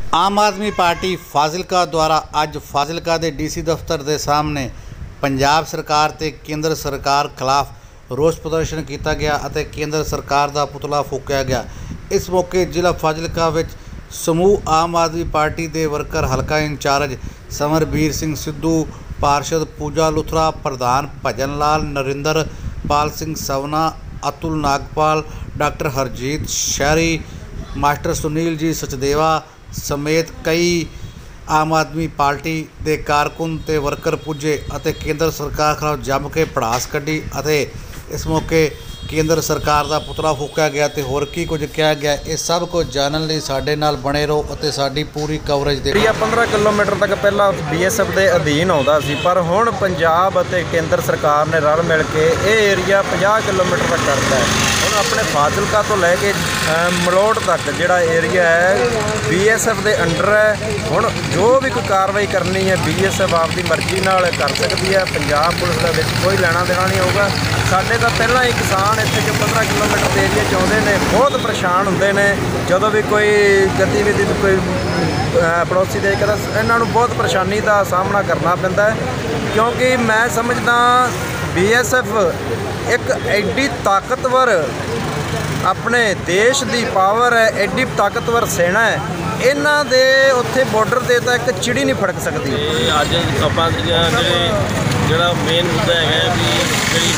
आम आदमी पार्टी फाजिलका द्वारा अज फाजिलका के DC दफ्तर के सामने पंजाब सरकार ते केंद्र सरकार खिलाफ रोष प्रदर्शन किया गया और केंद्र सरकार का पुतला फूकिया गया। इस मौके जिला फाजिलका विच समूह आम आदमी पार्टी के वर्कर हलका इंचार्ज समरबीर सिंह सिद्धू, पार्षद पूजा लुथरा, प्रधान भजन लाल, नरिंदर पाल सिंह सवना, अतुल नागपाल, डॉक्टर हरजीत शहरी, मास्टर सुनील जी सचदेवा समेत कई आम आदमी पार्टी के कारकुन ते वर्कर पुजे और केंद्र सरकार खिलाफ जम के भड़ास कढ़ी। इस मौके केंद्र सरकार का पुतला फूकिया गया तो होर की कुछ कहा गया। ये सब कुछ जानने लिए साडे नाल बने रहो और साडी पूरी कवरेज दे। 15 किलोमीटर तक पहला BSF के अधीन आता सी, पर हुण पंजाब और केंद्र सरकार ने रल मिल के ये एरिया 50 किलोमीटर तक करता है। हुण अपने फाजिलका तो लैके मलोट तक जिहड़ा एरिया है BSF के अंडर है। हुण जो भी कोई कार्रवाई करनी है BSF आपकी मर्जी नाल कर सकती है। पंजाब पुलिस का कोई लेना देना नहीं होगा। साडे तां पहलां ही किसान इत्थे जो 15 किलोमीटर के एरिया चाहते हैं बहुत परेशान होंगे ने। जदों भी कोई गतिविधि कोई पड़ोसी दे कर इन्हां नूं बहुत परेशानी का सामना करना पैंदा है, क्योंकि मैं समझदा BSF एक एडी ताकतवर अपने देश की पावर है, एडी ताकतवर सेना है। इन्हां दे उत्थे बॉर्डर ते तां एक चिड़ी नहीं फड़क सकती। अज आपां जिहड़ा मेन मुद्दा है भी जी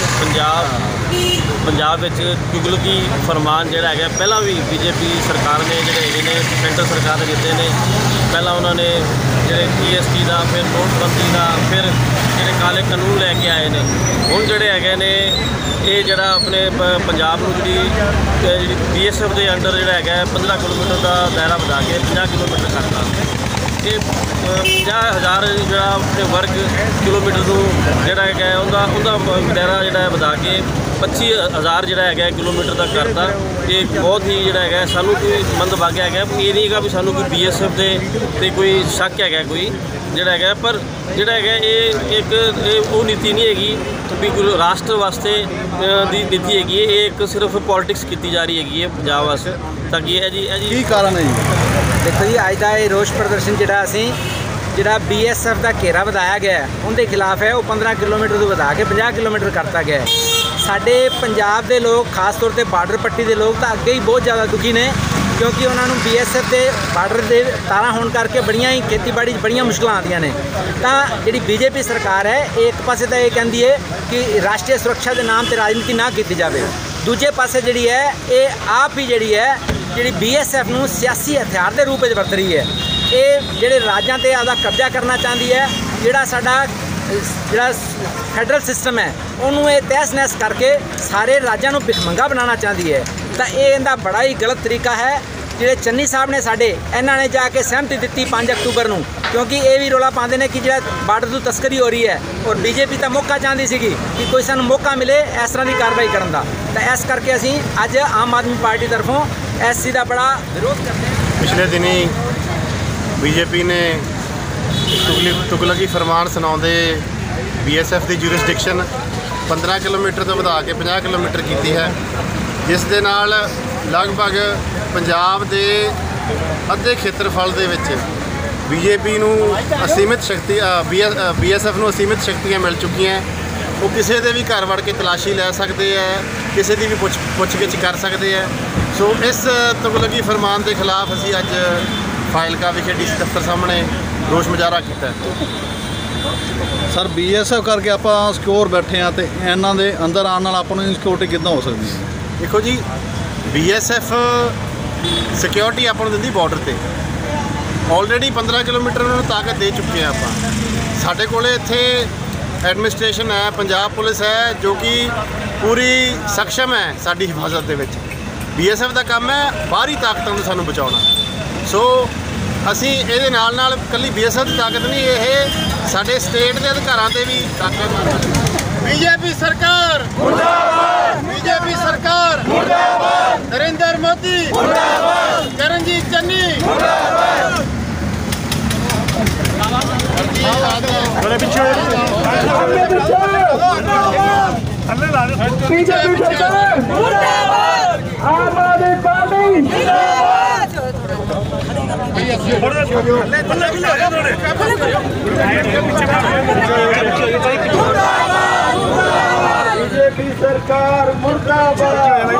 पंजाब तुगलकी फरमान जिहड़ा है पहला भी BJP सरकार ने जिहड़े ने सेंटर सरकार ने दिते ने। पहला उन्होंने जिहड़े GST का, फिर नोटबंदी का, फिर जिहड़े काले कानून लैके आए ने। हुण जिहड़े हैगे ने ये जिहड़ा अपने पंजाब नूं जिहड़ी BSF के अंडर जिहड़ा है 15 किलोमीटर का दायरा बढ़ा के 50 किलोमीटर करता। ये 50,000 जो अपने वर्ग किलोमीटर जोड़ा है उनका दायरा जोड़ा है बढ़ा के 25,000 जोड़ा है किलोमीटर तक करता। ये बहुत ही जोड़ा है सानू कोई मंदभाग्य है। ये नहीं है भी सानू कोई BSF के कोई शक है कोई जोड़ा है, पर जोड़ा है ये एक वो नीति नहीं हैगी भी कोई राष्ट्र वास्ते दी नीति हैगी। ये एक सिर्फ पॉलिटिक्स की जा रही हैगी पंजाब वास्ते। ताकि है जी कारण है जी देखो जी अज का रोष प्रदर्शन जोड़ा असी जोड़ा BSF का घेरा बढ़ाया गया उनके खिलाफ है। वो 15 किलोमीटर तो बढ़ा के 50 किलोमीटर करता गया है। साढ़े पंजाब के लोग खास तौर पर बार्डर पट्टी के लोग तो अगे ही बहुत ज़्यादा दुखी ने, क्योंकि उन्होंने BSF के बार्डर के तारा होने करके बड़ियां ही खेतीबाड़ी बड़ियां मुश्किल आदियां ने। तो जी BJP सरकार है एक पासे तो ये कहती है कि राष्ट्रीय सुरक्षा के नाम पर राजनीति ना की जाए, दूजे पासे जी है ये आप ही जी है जी BSF नूं सियासी हथियार के रूप में वरत रही है। ये जिहड़े राज्यां ते आदा कब्जा करना चाहती है, जिहड़ा साडा जिहड़ा फैडरल सिस्टम है उन्होंने ये तहस नहस करके सारे राज्यों को भिखमंगा बनाना चाहती है। तो ये इनका बड़ा ही गलत तरीका है। जिहड़े चन्नी साहब ने साडे इन्होंने जाके सहमति दी 5 अक्तूबर को, क्योंकि ये भी रौला पाते हैं कि जो बार्डर तो तस्करी हो रही है और BJP तो मौका चाहती सी कि कोई सानू मौका मिले इस तरह की कार्रवाई करने का। तो इस करके असी अज आम आदमी पार्टी तरफों इस चीज़ का बड़ा विरोध करते हैं। पिछले दिनी BJP ने तुगलकी फरमान सुनाते BSF की जूरिसडिक्शन 15 किलोमीटर तो बढ़ा के 50 किलोमीटर की है, जिस दे नाल लगभग पंजाब के अद्धे खेत्रफल दे विच BJP नूं असीमित शक्ति BSF नूं असीमित शक्तियाँ मिल चुकी हैं। वो किसी के भी घर वड़ के तलाशी लै सकते हैं, किसी की भी पुछ-गिछ कर सकते हैं। सो इस तुगलकी फरमान के खिलाफ असी अज फाजिलका विखे DC दफ्तर सामने रोष मुजाहरा किया। सर BSF करके आप सिक्योर बैठे हैं तो इन्हों के अंदर आने नाल आपां नूं सिक्योरिटी किद्दां हो सकती है? देखो जी BSF सिक्योरिटी आपां नूं दिंदी बॉर्डर पर। ऑलरेडी 15 किलोमीटर उन्होंने ताकत दे चुके हैं। आप साडे कोले इत्थे एडमिनिस्ट्रेशन है, पंजाब पुलिस है जो कि पूरी सक्षम है साडी हिफाजत दे विच। BSF का काम है बाहरी ताकतों को सानू बचाना। सो असी ये नाल कली BSF की ताकत नहीं, ये साडे स्टेट के अधिकारां ते भी ताकत। BJP सरकार मुर्दाबाद, BJP सरकार मुर्दाबाद, नरेंद्र मोदी मुर्दाबाद, करणजीत चन्नी मुर्दाबाद। आम आदमी पार्टी बीजेपी सरकार मुर्दाबाद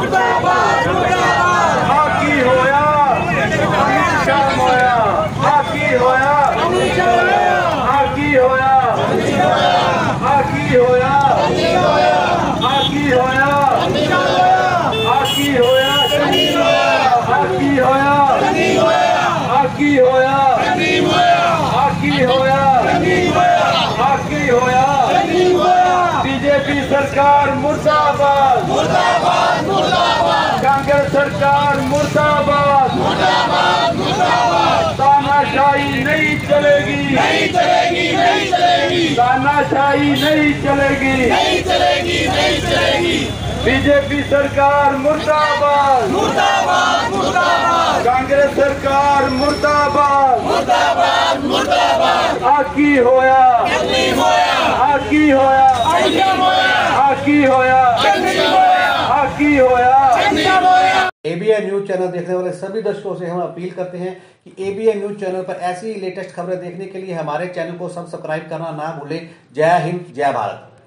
हाकी होया शाम होया हाकी होया हाकी होया हाकी होया हाकी होया हाकी होया हाकी होया हाकी होया हाकी होया हाकी होया बीजेपी सरकार मुर्दाबाद मुर्दाबाद मुर्दाबाद कांग्रेस सरकार मुर्दाबाद मुर्दाबाद मुर्दाबाद तानाशाही नहीं चलेगी नहीं चलेगी नहीं चलेगी तानाशाही नहीं चलेगी नहीं चलेगी नहीं चलेगी बीजेपी सरकार मुर्दाबाद मुर्दाबाद मुर्दाबाद कांग्रेस सरकार मुर्दाबाद मुर्दाबाद मुर्दाबाद हाकी होया हाकी होया हाकी होया हाकी होया एबीएन न्यूज चैनल देखने वाले सभी दर्शकों से हम अपील करते हैं कि एबीएन न्यूज चैनल पर ऐसी लेटेस्ट खबरें देखने के लिए हमारे चैनल को सब्सक्राइब करना ना भूलें। जय हिंद, जय भारत।